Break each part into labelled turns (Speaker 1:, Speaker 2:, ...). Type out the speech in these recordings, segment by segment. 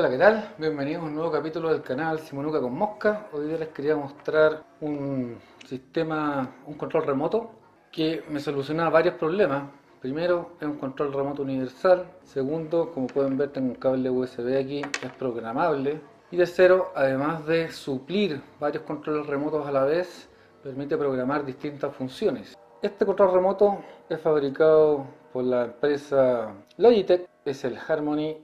Speaker 1: Hola, ¿qué tal? Bienvenidos a un nuevo capítulo del canal Simonuca con Mosca. Hoy día les quería mostrar un sistema, un control remoto que me soluciona varios problemas. Primero, es un control remoto universal. Segundo, como pueden ver, tengo un cable USB aquí, es programable. Y tercero, además de suplir varios controles remotos a la vez, permite programar distintas funciones. Este control remoto es fabricado por la empresa Logitech, es el Harmony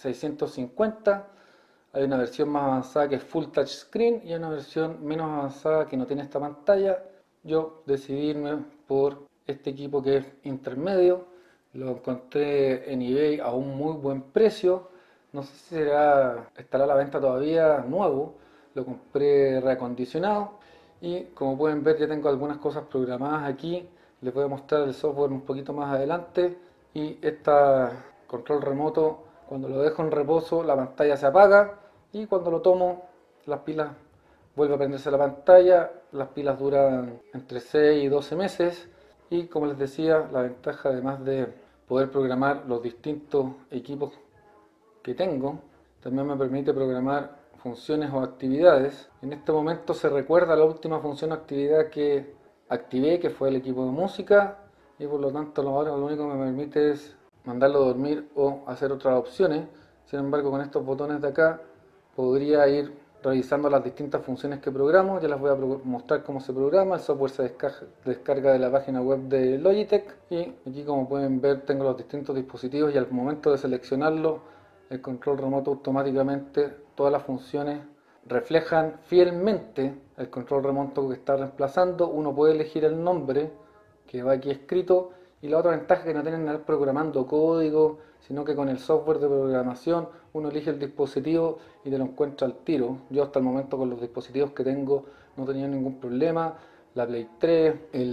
Speaker 1: 650. Hay una versión más avanzada que es Full Touch Screen y hay una versión menos avanzada que no tiene esta pantalla. Yo decidí irme por este equipo que es intermedio. Lo encontré en eBay a un muy buen precio. No sé si estará a la venta todavía nuevo. Lo compré reacondicionado y como pueden ver ya tengo algunas cosas programadas aquí. Les voy a mostrar el software un poquito más adelante. Y este control remoto, cuando lo dejo en reposo, la pantalla se apaga y cuando lo tomo, las pilas vuelve a prenderse la pantalla. Las pilas duran entre 6 y 12 meses y como les decía, la ventaja además de poder programar los distintos equipos que tengo, también me permite programar funciones o actividades. En este momento se recuerda la última función o actividad que activé, que fue el equipo de música, y por lo tanto ahora lo único que me permite es mandarlo a dormir o hacer otras opciones. Sin embargo, con estos botones de acá podría ir revisando las distintas funciones que programo. Ya les voy a mostrar cómo se programa. El software se descarga de la página web de Logitech y aquí, como pueden ver, tengo los distintos dispositivos y al momento de seleccionarlo, el control remoto automáticamente, todas las funciones reflejan fielmente el control remoto que está reemplazando. Uno puede elegir el nombre que va aquí escrito, y la otra ventaja es que no tienen que estar programando código, sino que con el software de programación uno elige el dispositivo y te lo encuentra al tiro. Yo hasta el momento con los dispositivos que tengo no tenía ningún problema. La Play 3,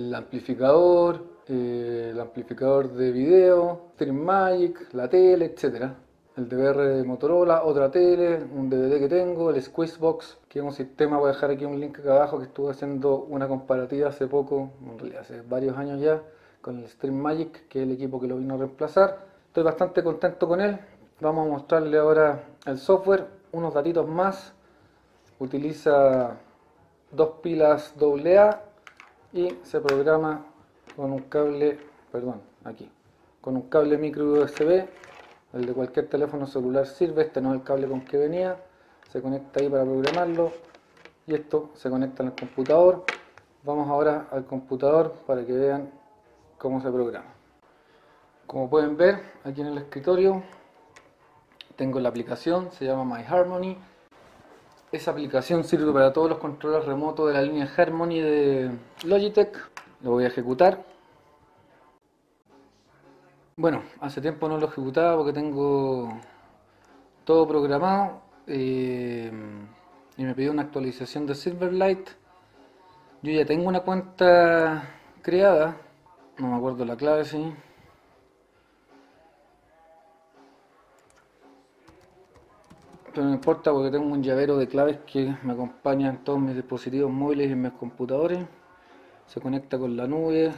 Speaker 1: el amplificador de video, StreamMagic, la tele, etcétera. El DVR de Motorola, otra tele, un DVD que tengo, el Squeezebox, que es un sistema. Voy a dejar aquí un link acá abajo, que estuve haciendo una comparativa hace poco, en realidad hace varios años ya, con el StreamMagic, que es el equipo que lo vino a reemplazar. Estoy bastante contento con él. Vamos a mostrarle ahora el software, unos datitos más. Utiliza dos pilas AA y se programa con un cable, con un cable micro USB. El de cualquier teléfono celular sirve, este no es el cable con que venía. Se conecta ahí para programarlo y esto se conecta en el computador. Vamos ahora al computador para que vean cómo se programa. Como pueden ver, aquí en el escritorio tengo la aplicación, se llama My Harmony. Esa aplicación sirve para todos los controles remotos de la línea Harmony de Logitech. Lo voy a ejecutar. Bueno, hace tiempo no lo ejecutaba porque tengo todo programado y me pidió una actualización de Silverlight. Yo ya tengo una cuenta creada, no me acuerdo la clave, sí. Pero no importa porque tengo un llavero de claves que me acompaña en todos mis dispositivos móviles y en mis computadores. Se conecta con la nube.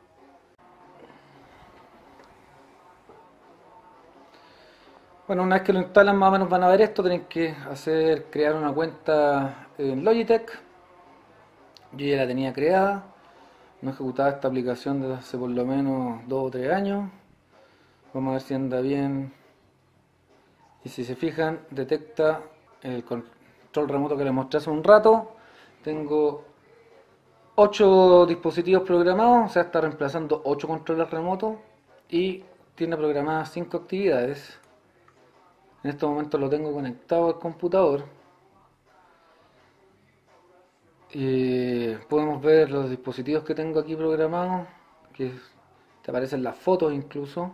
Speaker 1: Bueno, una vez que lo instalan más o menos van a ver esto. Tienen que crear una cuenta en Logitech. Yo ya la tenía creada. No ejecutaba esta aplicación desde hace por lo menos 2 o 3 años. Vamos a ver si anda bien. Y si se fijan, detecta el control remoto que les mostré hace un rato. Tengo 8 dispositivos programados, o sea, está reemplazando 8 controles remotos y tiene programadas 5 actividades. En este momento lo tengo conectado al computador. Podemos ver los dispositivos que tengo aquí programados, que te aparecen las fotos incluso.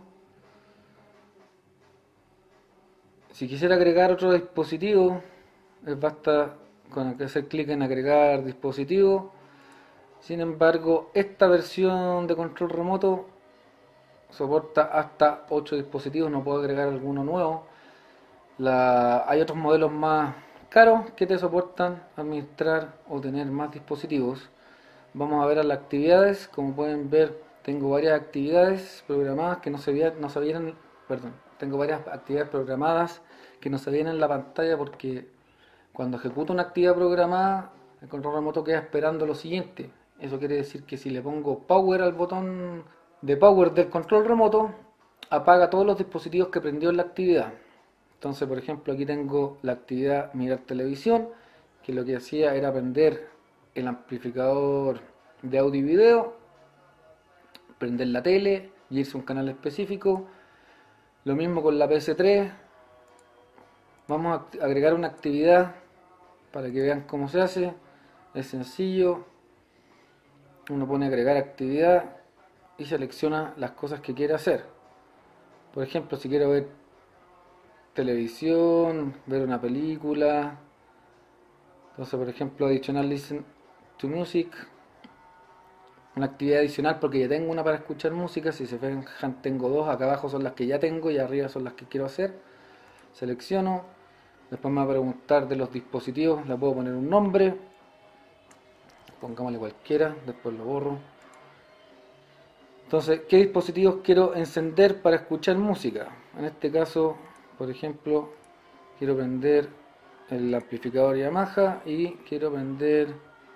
Speaker 1: Si quisiera agregar otro dispositivo, basta con hacer clic en agregar dispositivo. Sin embargo, esta versión de control remoto soporta hasta 8 dispositivos, no puedo agregar alguno nuevo. Hay otros modelos más caros que te soportan administrar o tener más dispositivos. Vamos a ver a las actividades. Como pueden ver, tengo varias actividades programadas que no se vieron, tengo varias actividades programadas que no se ven en la pantalla porque cuando ejecuto una actividad programada, el control remoto queda esperando lo siguiente. Eso quiere decir que si le pongo power al botón de power del control remoto, apaga todos los dispositivos que prendió en la actividad. Entonces, por ejemplo, aquí tengo la actividad mirar televisión, que lo que hacía era prender el amplificador de audio y video, prender la tele y irse a un canal específico. Lo mismo con la PS3. Vamos a agregar una actividad para que vean cómo se hace. Es sencillo. Uno pone agregar actividad y selecciona las cosas que quiere hacer. Por ejemplo, si quiero ver televisión, ver una película. Entonces, por ejemplo, adicional listen to music. Una actividad adicional porque ya tengo una para escuchar música. Si se fijan, tengo dos. Acá abajo son las que ya tengo y arriba son las que quiero hacer. Selecciono. Después me va a preguntar de los dispositivos. Le puedo poner un nombre. Pongámosle cualquiera. Después lo borro. Entonces, ¿qué dispositivos quiero encender para escuchar música? En este caso, por ejemplo, quiero prender el amplificador Yamaha y quiero prender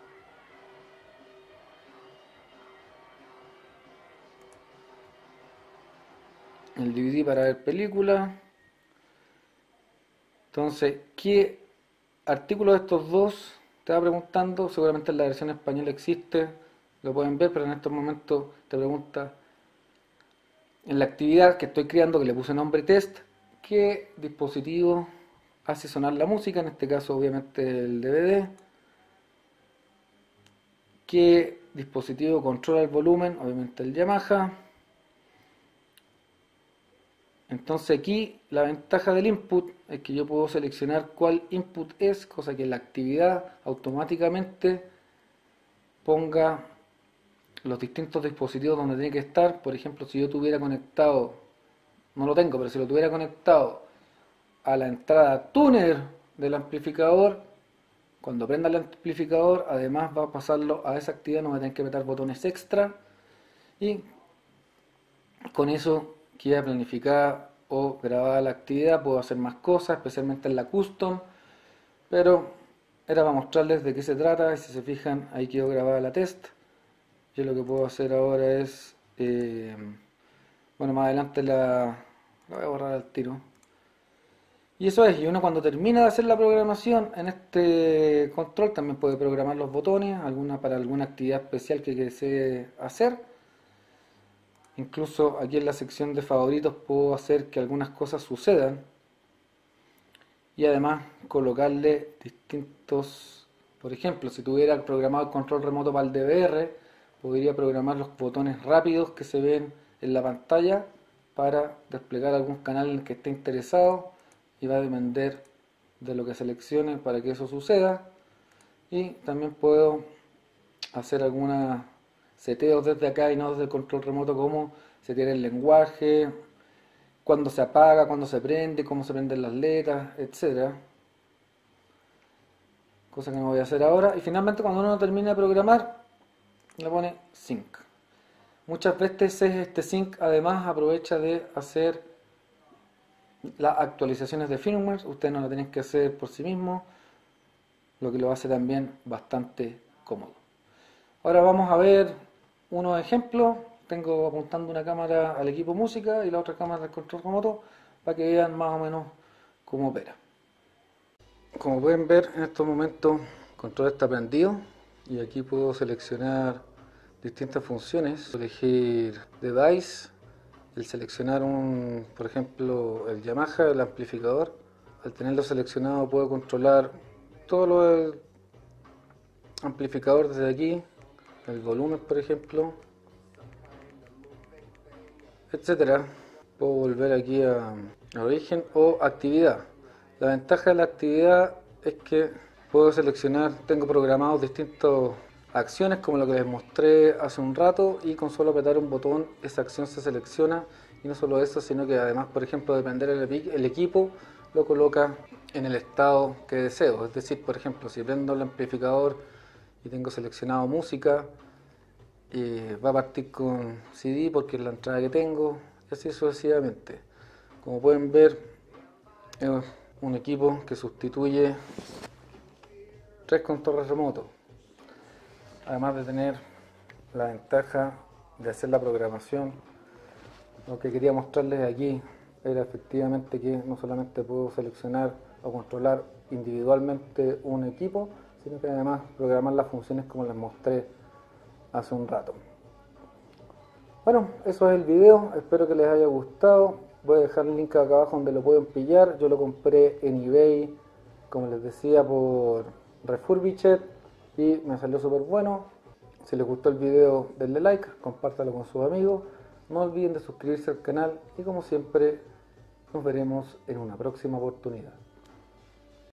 Speaker 1: el DVD para ver películas. Entonces, ¿qué artículo de estos dos te va preguntando? Seguramente en la versión española existe, lo pueden ver, pero en estos momentos te pregunta en la actividad que estoy creando, que le puse nombre test, ¿qué dispositivo hace sonar la música? En este caso, obviamente, el DVD. ¿Qué dispositivo controla el volumen? Obviamente el Yamaha. Entonces aquí la ventaja del input es que yo puedo seleccionar cuál input es, cosa que la actividad automáticamente ponga los distintos dispositivos donde tiene que estar. Por ejemplo, si yo tuviera conectado, no lo tengo, pero si lo tuviera conectado a la entrada tuner del amplificador, cuando prenda el amplificador, además va a pasarlo a esa actividad, no va a tener que apretar botones extra y con eso queda planificada o grabada la actividad. Puedo hacer más cosas, especialmente en la custom, pero era para mostrarles de qué se trata. Y si se fijan, ahí quedó grabada la test. Yo lo que puedo hacer ahora es bueno, más adelante la voy a borrar al tiro. Y eso es, y uno cuando termina de hacer la programación en este control también puede programar los botones, para alguna actividad especial que desee hacer. Incluso aquí en la sección de favoritos puedo hacer que algunas cosas sucedan y además colocarle distintos, por ejemplo, si tuviera programado el control remoto para el DVR, podría programar los botones rápidos que se ven en la pantalla para desplegar algún canal en el que esté interesado, y va a depender de lo que seleccione para que eso suceda. Y también puedo hacer algunos seteos desde acá y no desde el control remoto, como setear el lenguaje, cuándo se apaga, cuándo se prende, cómo se prenden las letras, etcétera. Cosa que no voy a hacer ahora. Y finalmente, cuando uno termina de programar, le pone sync. Muchas veces este sync además aprovecha de hacer las actualizaciones de firmware. Ustedes no lo tienen que hacer por sí mismos, lo que lo hace también bastante cómodo. Ahora vamos a ver unos ejemplos. Tengo apuntando una cámara al equipo música y la otra cámara al control remoto para que vean más o menos cómo opera. Como pueden ver, en estos momentos el control está prendido y aquí puedo seleccionar distintas funciones. Elegir device, el seleccionar por ejemplo, el Yamaha, el amplificador. Al tenerlo seleccionado puedo controlar todo lo del amplificador desde aquí, el volumen, por ejemplo, etcétera. Puedo volver aquí a origen o actividad. La ventaja de la actividad es que puedo seleccionar, tengo programados distintas acciones como lo que les mostré hace un rato, y con solo apretar un botón esa acción se selecciona. Y no solo eso, sino que además, por ejemplo, depender el equipo, lo coloca en el estado que deseo. Es decir, por ejemplo, si prendo el amplificador y tengo seleccionado música, va a partir con CD porque es la entrada que tengo, y así sucesivamente. Como pueden ver, es un equipo que sustituye 3 controles remotos, además de tener la ventaja de hacer la programación. Lo que quería mostrarles aquí era efectivamente que no solamente puedo seleccionar o controlar individualmente un equipo, sino que además programar las funciones como les mostré hace un rato. Bueno, eso es el video, espero que les haya gustado. Voy a dejar el link acá abajo donde lo pueden pillar. Yo lo compré en eBay, como les decía, por Refurbished y me salió súper bueno. Si les gustó el video, denle like, compártalo con sus amigos. No olviden de suscribirse al canal y como siempre, nos veremos en una próxima oportunidad.